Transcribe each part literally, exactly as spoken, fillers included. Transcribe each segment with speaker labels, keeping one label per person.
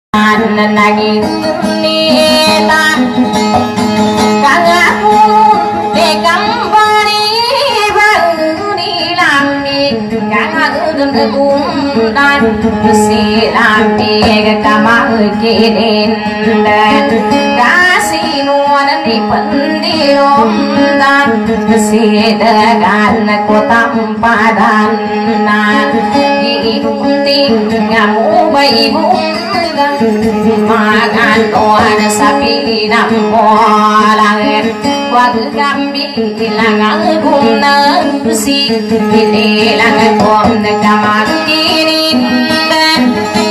Speaker 1: nagi nita kangaku dekam bani bani lambi kangaku gundan silambi kamal kirin dan kasinuan di pendirom dan sidagan kota padan diinting ngamu baibu makan tuan sapi nampolang waktu kami hilang guna si hilang kom kamar kini dan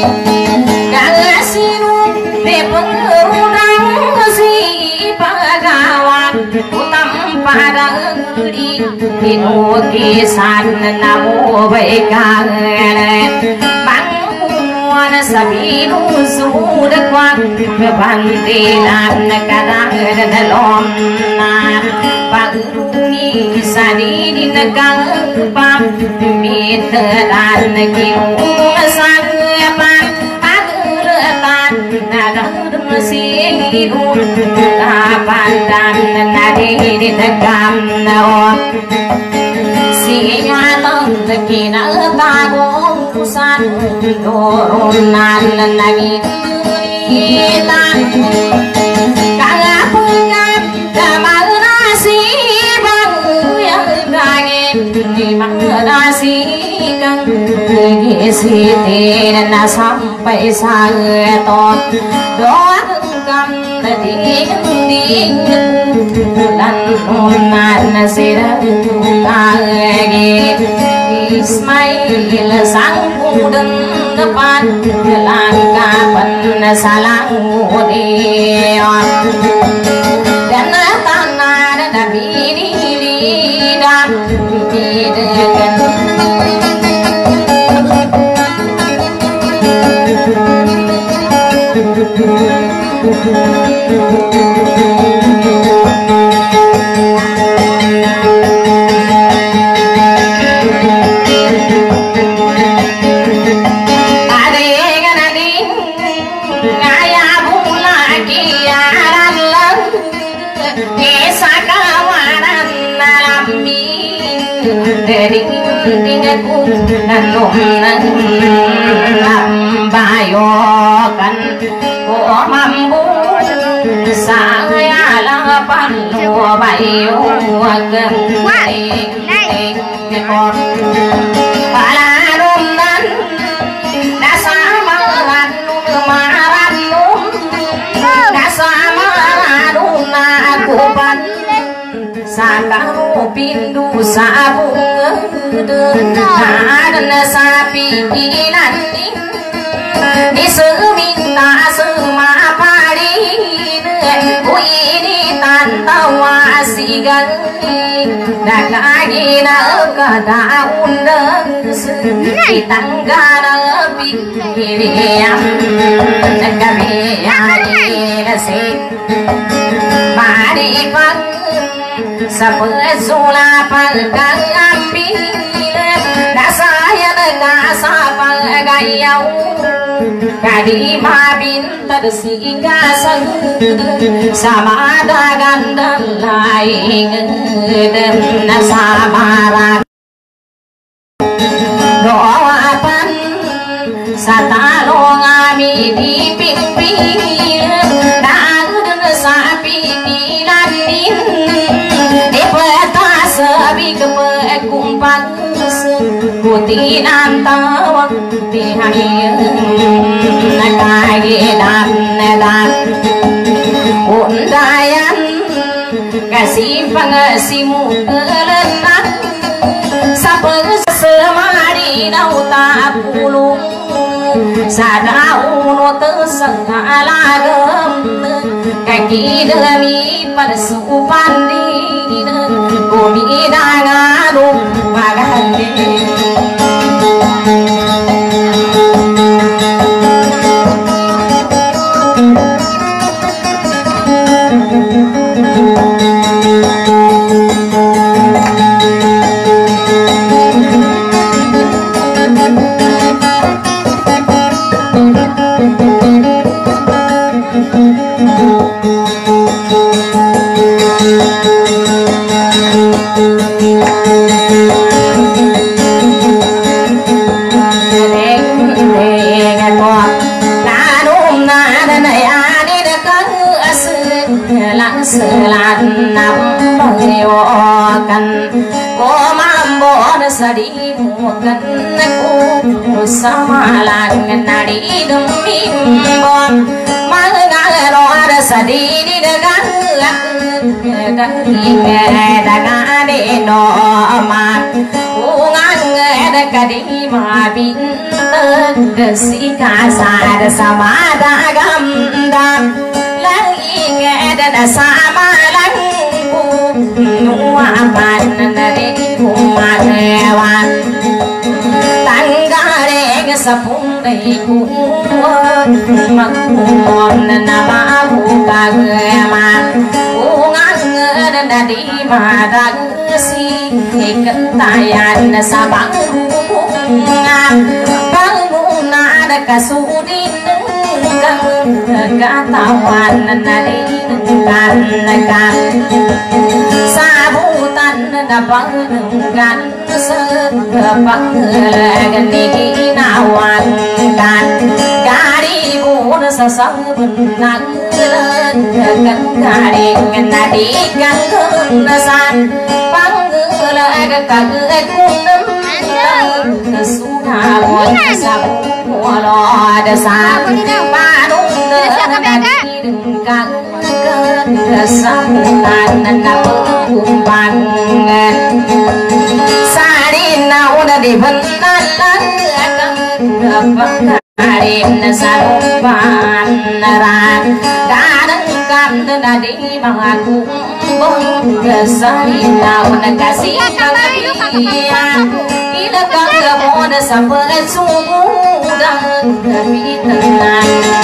Speaker 1: kasinu bepengerudang si pagawan utam pada di kisan namu baikkan sabiru sudah kuat kebantilan kadang dalam na pagurungi sani di negang pam miteran kiu sangapan aguratan nadam siru kapan dan nadi di negam nawa siya tang kina tagong san dorunan lagi kita kagak pengat kamal nasi bang yang kangen di mana nasi kang gisi tidak sampai sangetot doa kam tadi bulan unan sirah kage Ismail sang udeng depan kelangkapan salang udion dan tanah dan bini lidah didegan nalum lambayokan ko mambu saya lapan lo bayu agam ning kon palarun nan nasamaran kemaran nun nasamaran aku pan sakaru pindu sabung dan sapi ilaning di seminta semapari ku ini tantawa sigang dak lagi nak kata undang di tangga pikirian kami hari nasib mari pang sapezula palkang ambil saya dengan sapang gayau kadi mabin tersinggah sang sama dengan dan lain dan samaran doapan satalong ami di pinggir dan sapi ilanin di peta sebi kepekumpan kutinan tawag tihayin nakagilan dan undayan kasih pangasimu kelenak sa pagsemari daw tapulong sa dauno tesengalagam kaki demi persupan di kumidanganu magandi đàn này à đi được có sự lãng sự lan nằm bơi ô cần cô mam bố nó sẽ đi mua cần cô sao mà làng na đi đừng im bon mà ngã lo nó sẽ đi đi được gắn gắn nghe đã ngã để nó mà cô ngã nghe đã cả đi mà bin tơ si cả sa đã sa mà đã gam đam lăng nghe đã sa mà lăng cô nua man đã đi cùng mà wan tăng ga để sa phung đầy cũng mặc mòn na ma bu ca mà cô ngang đã đi mà đang si cận tai an sa băng ngang băng na đã cả su đi cả tawan na đi can can sa bu tan na băng can sơ băng gần đi nào an can cả đi bu sa sa bừng nắng lên cánh cả đi na đi cánh hơn san băng lại cả người cũng nấm su na buồn sa bu lo đã sa ba đúng đi đừng căng cơn sắp tan đã cùng bằng xa đi nào đã đi vẫn tan lắm vẫn đêm xa đông bàn ra đã đứng cam đã đi mà cũng bông xa đi nào đã cả sĩ căng đi ý là căng là một sắp với su đang bị tận nan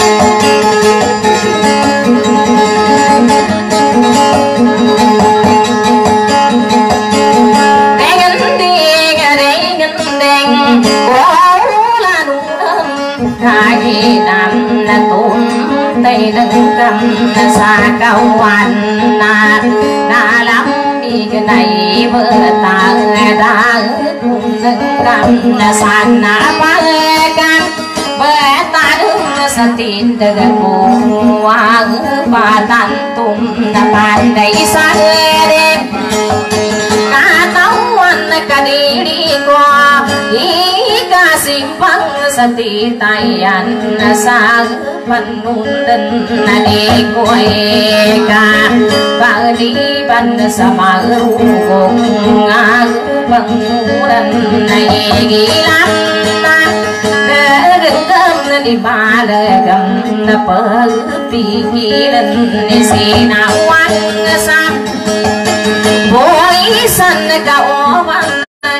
Speaker 1: hai năm là tốn tay nâng cầm xa cao hoàn na na lắm đi cái này vợ ta đã cùng nâng cầm sàn na ba can vợ ta đứng sa tin từ cô hoa ba tan tum na bàn đầy xa đêm cả tấu ăn cả đi đi qua đi ca sim băng sa ti tay an sa pan nun den na đi coi ca và đi ban sa ma ru gong nga băng dan này ghi lắm na gần gần đi ba lời gầm na per pi lên si na wan sa boy san ka o bang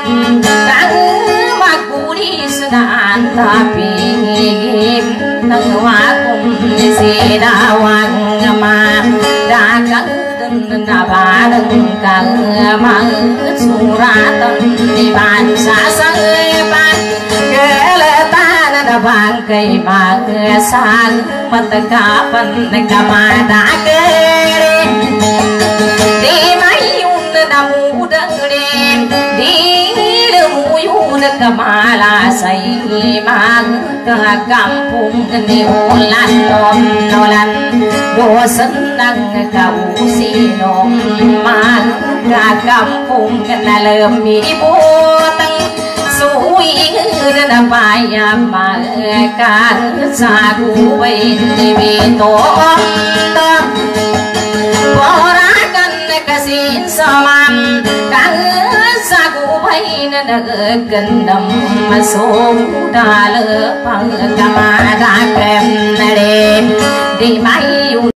Speaker 1: dan tapi nang wa kum si da wang ma da kang den na ba deng kang ma suratan di ban sa sang ban kele tan da bang kai ma sang mat ka pan ka ma da ke di mai un da mu dang di Kamala say mang ka kampung ni ulan nom nolan dosan nang ka usinom mang ka kampung na lemi butang suwi na paya ma ka sa kuway ni bito porakan kasin samam kang gần đầm mà số đà lỡ bằng cà ma đà kèm đêm đi máy